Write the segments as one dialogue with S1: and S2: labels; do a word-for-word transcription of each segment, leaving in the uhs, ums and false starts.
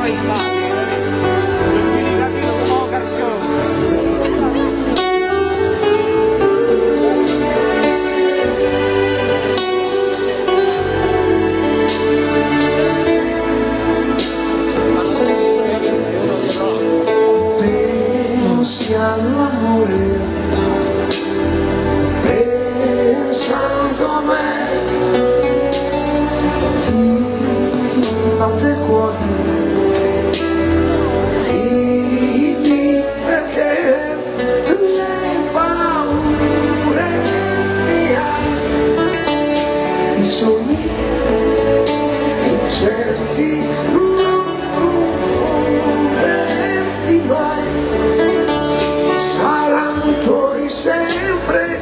S1: Pensi all'amore, pensando a me, ti batte il cuore, dimmi perché le paure che hai, i sogni incerti, non confonderti mai. Saranno tuoi sempre,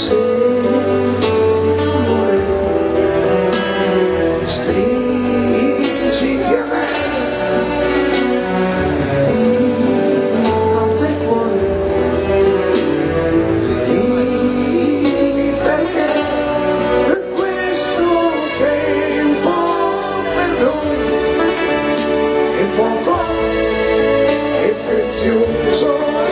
S1: sempre. Stringiti a me, ti batte il cuore, dimmi perché questo tempo per noi è poco, è prezioso.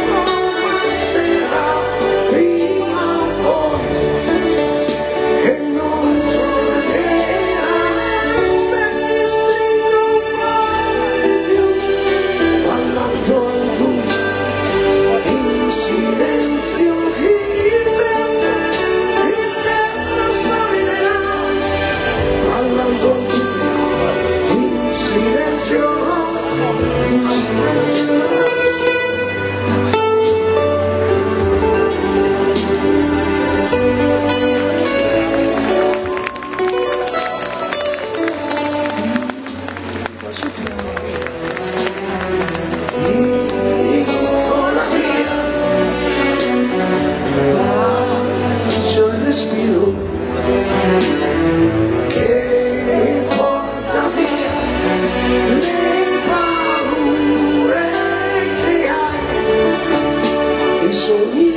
S1: Che porta via le paure che hai, i sogni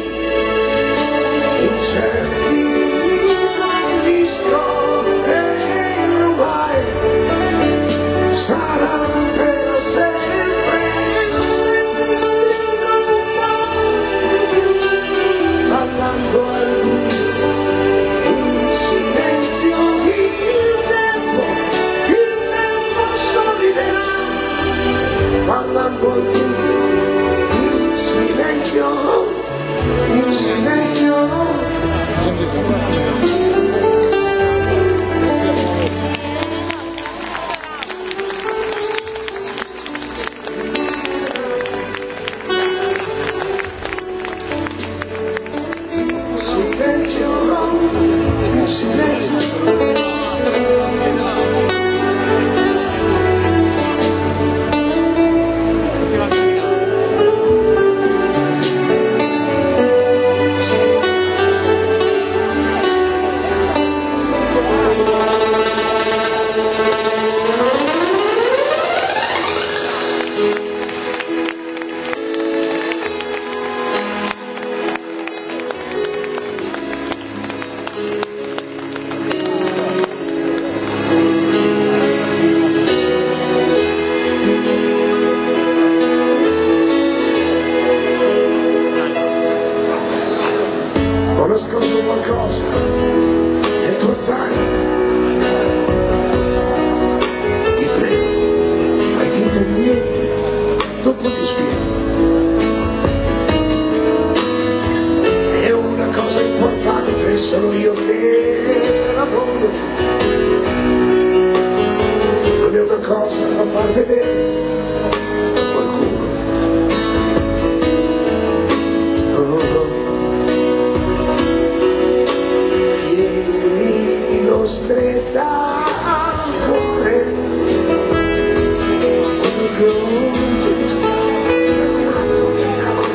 S1: incerti non li scorderò mai. Saranno per sempre se ti stringo un po' di più, parlando a lui. Parlando al buio, in silenzio, in silenzio. Silenzio, in silenzio. Ho nascosto qualcosa nel tuo zaino, ti prego, fai finta di niente, dopo ti spiego. È una cosa importante, sono io che la voglio, non è una cosa da far vedere a qualcuno. No, no, no. Stretta al cuore quello che ho detto, mi raccomando, mi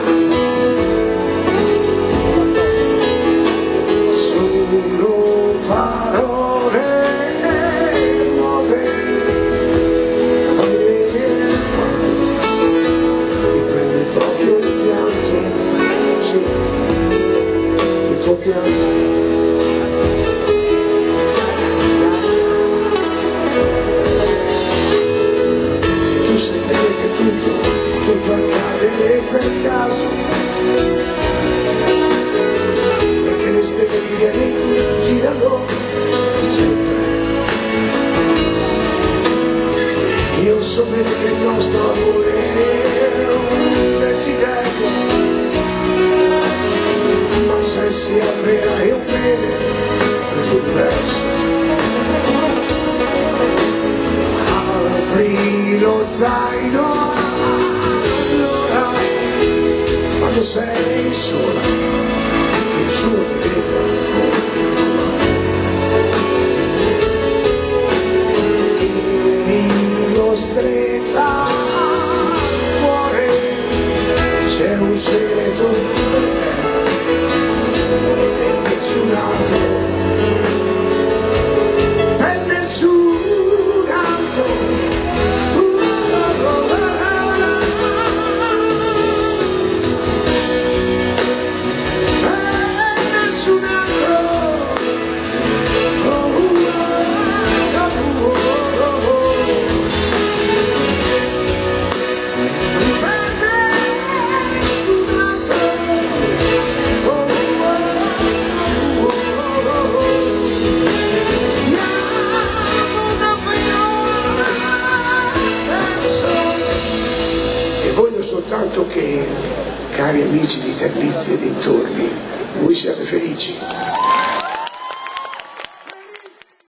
S1: raccomando. Sono parole nuove, tutto tutto accade per caso e che le stelle di pianeti girano sempre. Io so bene che il nostro amore è un desiderio, ma se si avvera è un bene per l'universo. Apri lo zaino allora, quando sei sola, che il suo ti vede. Stretta al cuore, c'è un segreto per te e nessun altro, per nessun altro, per nessun altro. Soltanto che, cari amici di Terlizzi e dintorni, voi siate felici.